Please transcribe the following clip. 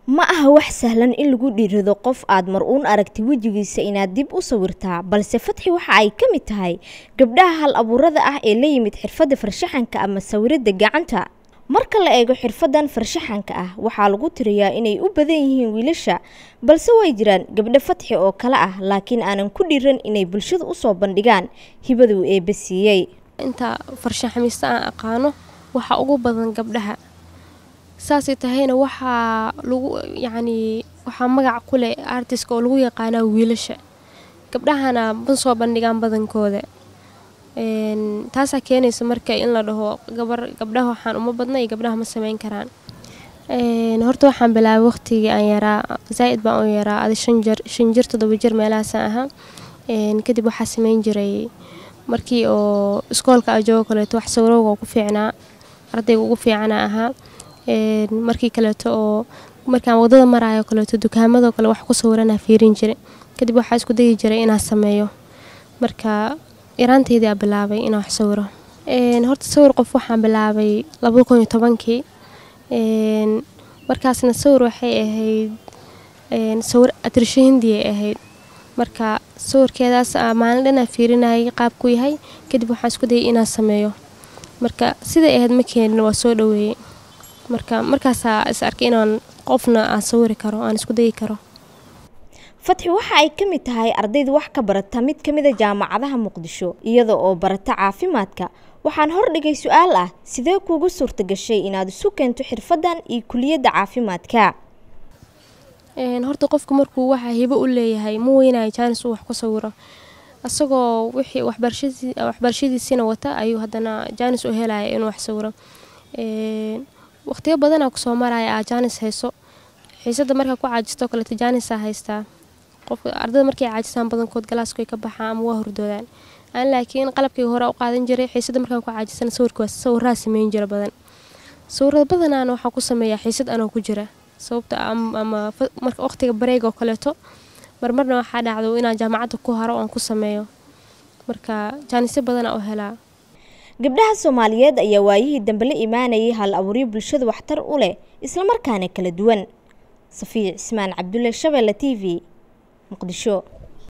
ma aha wax sahlan in lagu dhiirido qof aad mar uun aragti wajigiisa inaad dib u sawirtaa balse Fatxi waxa ay ka mid tahay gabdhaha hal abuurada ah ee la yimid xirfadda farshaxanka ama sawirada gacanta. marka la eego xirfadan farshaxanka ah waxaa lagu tiriyaa inay u badan yihiin wiilasha balse way jiraan gabdho Fatxi oo kala ah laakiin aanan ku dhiiran inay bulshada u soo bandhigaan hibada uu eebasiiyay. inta farshaxamista aan aqaano waxa ugu badan gabdhaha saasi tahayna waxa magac ku leh artist oo lagu yaqaan wiilasha gabdhahana ma soo bandhigaan badankooda taas keenaysa marka in la dhaho gabdhaha waxaan uma badnay gabdhaha ma sameyn karaan horta waxaan bilaabay waqtigii aan yaraa zaid baan u yaraa 5 jir 7 jir meelahaas aha kadib waxa sameyn jiray markii oo iskoolka ajoo kale wax sawirowga ku fiicnaa ardayga ugu fiicana aha markii kale oo markaan wadada maraayo kale dukaamada kale wax ku sawirana fiirin jiray kadib waxa isku day jiray inaan sameeyo marka iraanteedii bilaabay inaan wax sawiro horta sawir qof waxaan bilaabay 2010kii markaasna sawir waxay ahayd sawir atrisho hindi ahayd marka sawirkeedaas maalin dhan fiirinay qaab ku yahay kadib waxa isku day inaan sameeyo marka sida ahayd ma keenin waa soo dhaweeyay markaas is arkay inaan qofna aan sawiri karo aan isku day karo. Fatxi waxa ay ka mid tahay ardayda wax ka barata mid ka mid ah jaamacadaha Muqdisho iyada oo barata caafimaadka waxaan hor dhigay su'aal ah sidee kuugu suurta gashay inaad isu keento xirfadan iyo kuliyadda caafimaadka. horta qofku markuu waxa hibo u leeyahay ma weynaay chance wax ku sawiro asagoo wixii waxbarashadiisina wata ayuu hadana chance u helay inuu wax sawiro waqtiyo badan ku soo maray chance hayso xiisada marka ku caajisto kale chance haystaa qof ardayda markay caajisaan badankood galaaska ka baxaan ama waa hurdoodaan aan laakiin qalabkii hore u qaadan jiray xiisada marka ku caajisan sawirka sameyn jira badan sawirada badanaan waxa ku sameeyaa xiisad anoo ku jira sababta ama marka waqtiga break oo kale marmarna waxa dhacdo inaan jaamacada ku haro oo ku sameeyo marka chance badan oo helaa. gabdhaha Soomaaliyeed ayaa waayihii dambe la iimaanayay hal abuuriyo bulshada waxtar u leh isla markaana kala duwan. Safiya Ismaan Cabdulle Shabeelle TV Muqdisho.